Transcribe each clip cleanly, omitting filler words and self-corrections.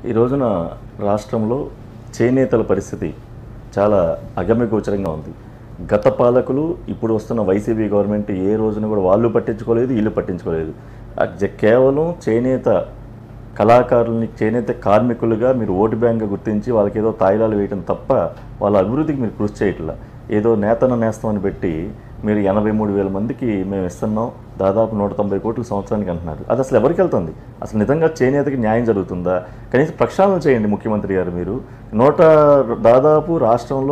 ఈ రోజున రాష్ట్రంలో చేనేతల పరిస్థితి చాలా అగమ్యగోచరంగా ఉంది. గత పాలకులు ఇప్పుడు వస్తున్న వైసీపీ గవర్నమెంట్ ఏ రోజున కూడా వాళ్ళు పట్టించుకోలేదు, వీళ్ళు పట్టించుకోలేదు. కేవలం చేనేత కళాకారుల్ని చేనేత కార్మికులుగా మీరు ఓటు బ్యాంక్గా గుర్తించి వాళ్ళకి ఏదో తాయిలాలు వేయడం తప్ప వాళ్ళ అభివృద్ధికి మీరు కృషి చేయట్లా. ఏదో నేస్తామని పెట్టి మీరు 83,000 మందికి మేము ఇస్తున్నాం, దాదాపు 190 కోట్ల సంవత్సరానికి అంటున్నారు. అది అసలు ఎవరికి వెళ్తుంది? అసలు నిజంగా చేనేతకి న్యాయం జరుగుతుందా? కనీసం ప్రక్షాళన చేయండి ముఖ్యమంత్రి గారు. మీరు దాదాపు రాష్ట్రంలో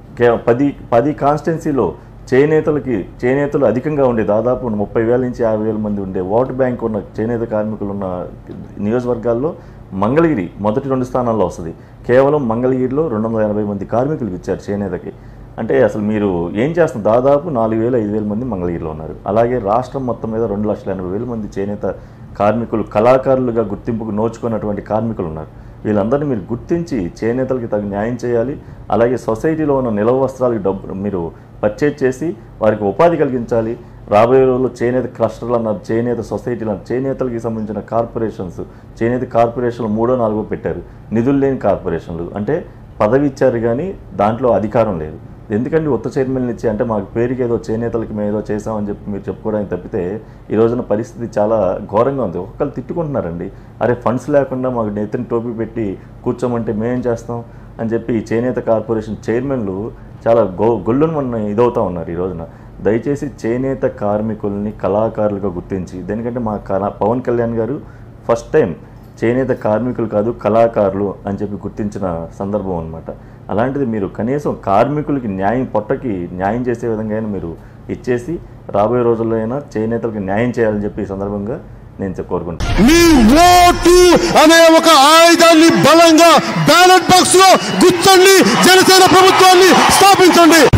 10 కాన్స్టిట్యున్సీలో చేనేతలు అధికంగా ఉండే దాదాపు 30,000 నుంచి 50,000 మంది ఉండే ఓటు బ్యాంక్ ఉన్న చేనేత కార్మికులు ఉన్న నియోజకవర్గాల్లో మంగళగిరి మొదటి 2 స్థానాల్లో వస్తుంది. కేవలం మంగళగిరిలో 280 మంది కార్మికులకు ఇచ్చారు చేనేతకి. అంటే అసలు మీరు ఏం చేస్తున్నారు? దాదాపు 4,000-5,000 మంది మంగళగిరిలో ఉన్నారు. అలాగే రాష్ట్రం మొత్తం మీద 2,80,000 మంది చేనేత కార్మికులు కళాకారులుగా గుర్తింపుకు నోచుకున్నటువంటి కార్మికులు ఉన్నారు. వీళ్ళందరినీ మీరు గుర్తించి చేనేతలకి తగు న్యాయం చేయాలి. అలాగే సొసైటీలో ఉన్న నిల్వ వస్త్రాలకి డబ్బు మీరు పర్చేజ్ చేసి వారికి ఉపాధి కలిగించాలి. రాబోయే రోజుల్లో చేనేత క్లస్టర్లు అన్నారు, చేనేత సొసైటీలు అన్నారు, చేనేతలకి సంబంధించిన కార్పొరేషన్స్, చేనేత కార్పొరేషన్లు 3, 4 పెట్టారు. నిధులు లేని కార్పొరేషన్లు. అంటే పదవి ఇచ్చారు కానీ దాంట్లో అధికారం లేదు. ఎందుకంటే ఉత్త చైర్మన్లు ఇచ్చి అంటే మాకు పేరుకి ఏదో చేనేతలకి మేము ఏదో చేసామని చెప్పి మీరు చెప్పుకోవడానికి తప్పితే ఈ రోజున పరిస్థితి చాలా ఘోరంగా ఉంది. ఒక్కళ్ళు తిట్టుకుంటున్నారండి, అరే ఫండ్స్ లేకుండా మాకు నెత్తిని టోపీ పెట్టి కూర్చోమంటే మేమేం చేస్తాం అని చెప్పి ఈ చేనేత కార్పొరేషన్ చైర్మన్లు చాలా గొల్లును మన ఇదవుతూ ఉన్నారు ఈ రోజున. దయచేసి చేనేత కార్మికుల్ని కళాకారులుగా గుర్తించి, దేనికంటే మా పవన్ కళ్యాణ్ గారు ఫస్ట్ టైం చేనేత కార్మికులు కాదు కళాకారులు అని చెప్పి గుర్తించిన సందర్భం అనమాట. అలాంటిది మీరు కనీసం కార్మికులకి పొట్టకి న్యాయం చేసే విధంగా అయినా మీరు ఇచ్చేసి రాబోయే రోజుల్లో అయినా చేనేతలకు న్యాయం చేయాలని చెప్పి ఈ సందర్భంగా నేను కోరుకుంటున్నాను. మీ ఓటు అనే ఒక ఆయుధాన్ని బలంగా బ్యాలెట్ బాక్స్ లో గుర్తండి, జనసేన ప్రభుత్వాన్ని స్థాపించండి.